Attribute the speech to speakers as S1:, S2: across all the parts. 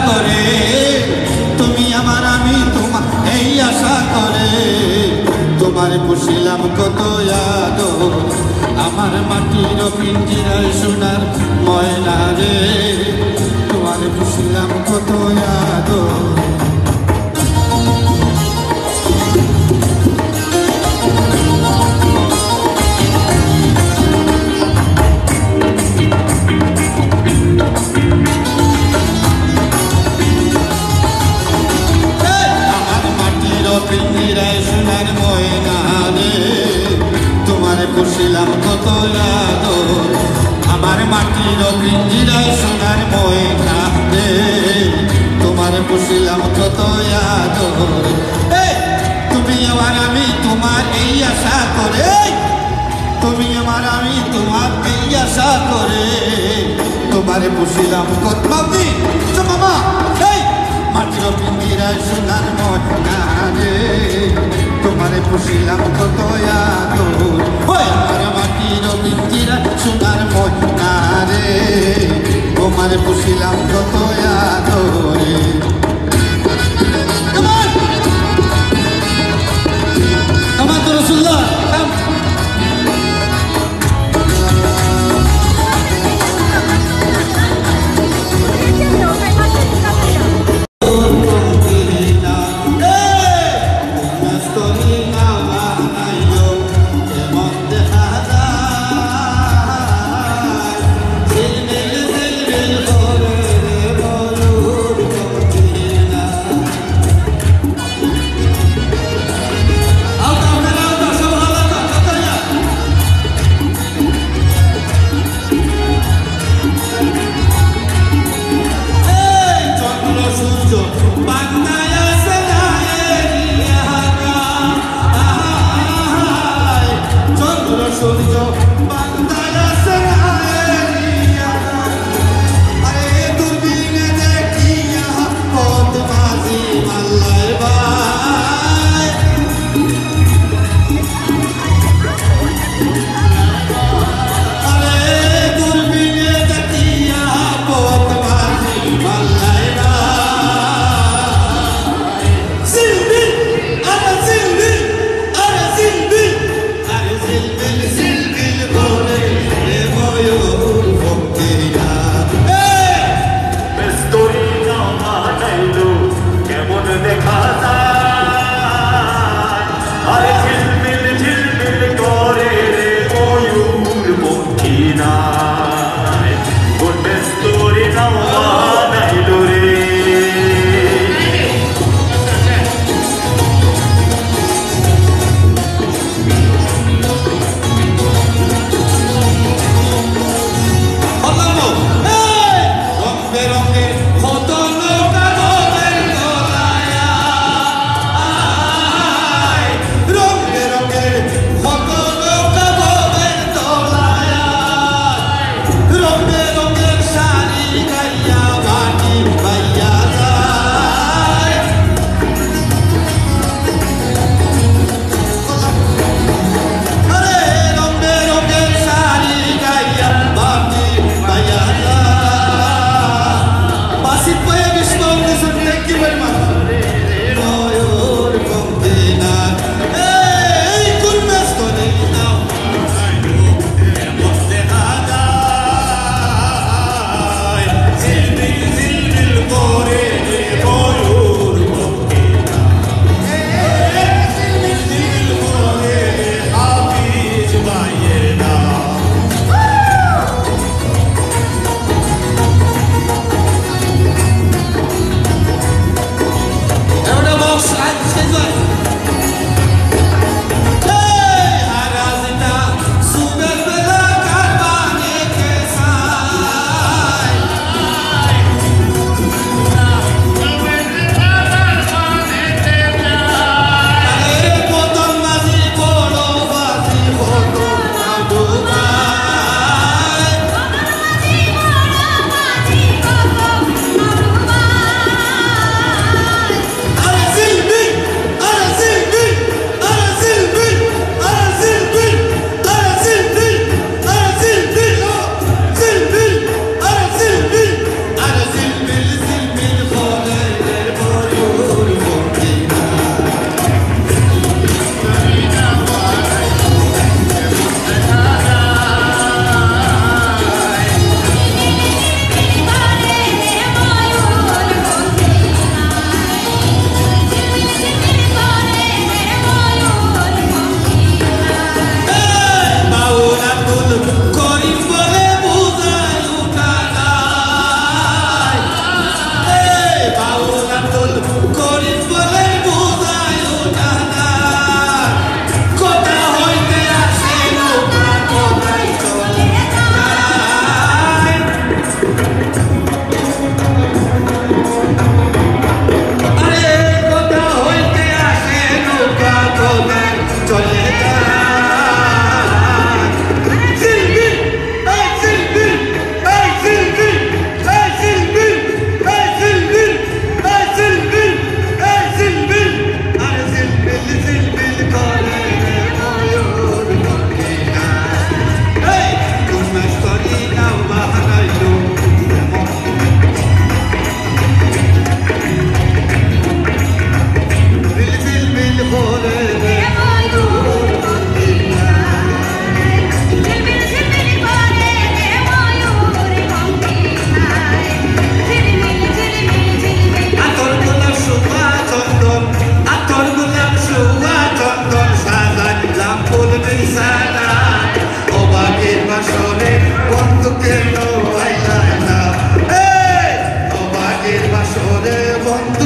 S1: করে তুমি আমার আমি তোমার এই আশা করে তোমার পুষিলাম কত আদর আমার মাটির পিঞ্জিরায় সোনার ময়না রে তোমার পুষিলাম কত আদর পিঞ্জিরায় সোনার ময়না রে তোমার পুষিলাম কত আদর আমার মাটির পিঞ্জিরায় সোনার ময়না রে তোমার পুষিলাম কত আদর তুমি আমার আমি তোমার এই আশা করে তুমি আমার আমি তোমার এই আশা করে তোমার পুষিলাম কত মামা মাটির পিঞ্জিরায় সোনার ময়না রে তোমারে পুষিলাম কত আদর আমার মাটির পিঞ্জিরায় সোনার ময়না রে তোমারে পুষিলাম কত আদরে কামান তো রাসূলুল্লাহ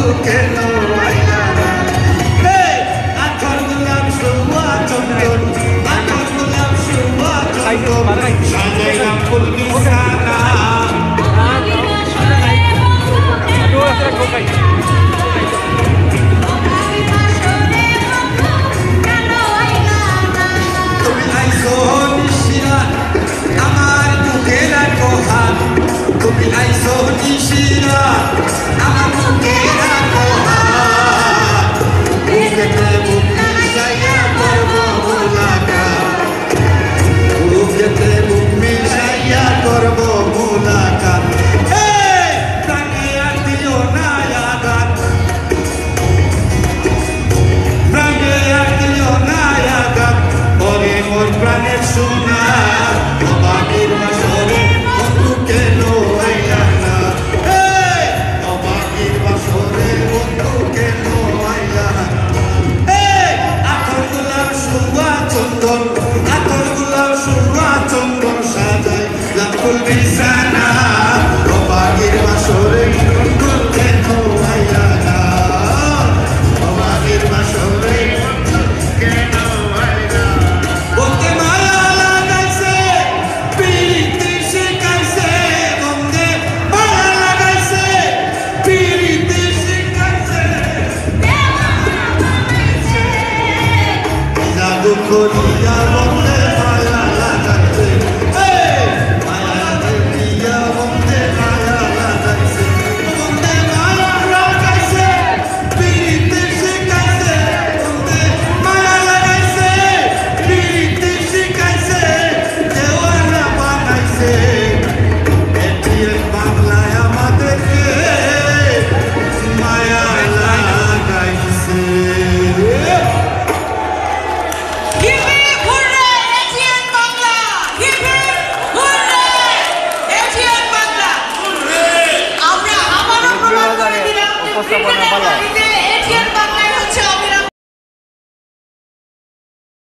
S1: কেন আইলা না এই আতর গোলাপ সুবা চন্দন আতর গোলাপ সুবা চন্দন সাজাইলাম ফুল বিছানা তুমি আইছো নিশিরা আমার বুকে রাখো হাত তুমি আইছো নিশিরা আমার বুকে রাখো হাত বুকেতে বুক মিশাইয়া করবো মুলাকাত বুকেতে বুক মিশাইয়া করবো মুলাকাত এই প্রাণে আর দিও না আঘাত প্রাণে আর দিও না আঘাত ওরে মোর প্রাণের সোনা অবাকের বাসরে বন্ধু কেন আইলা না এই অবাকের বাসরে বন্ধু কেন আইলা না এই আতর গোলাপ সুবা চন্দন আতর গোলাপ সুবা চন্দন সাজাই লাফুল বিছানা অবাকের বাসরে বন্ধু কেন আইলা না অবাকের বাসরে বন্ধু কেন আইলা বলতে মায়া লাগাইছে পিরিতি শিখাইছে বন্দে মায়া লাগাইছে পিরিতি শিখাইছে জাদু করিয়া বন্দে মায়া লাগাইছে এই মায়া করিয়া বন্দে মায়া লাগাইছে বন্দে মায়া লাগাইছে পিরিতি শিখাইছে বন্দে মায়া লাগাইছে পিরিতি শিখাইছে দেওয়ানা বানাইছে এটিএম বাংলায় আমাদেরকে মায়া লাগাইছে
S2: Hip hip hooray! ATN Bangla! Hip hip hooray! ATN Bangla! আমরা আবারও প্রমাণ করে দিলাম ক্রিকেটের মাটিতে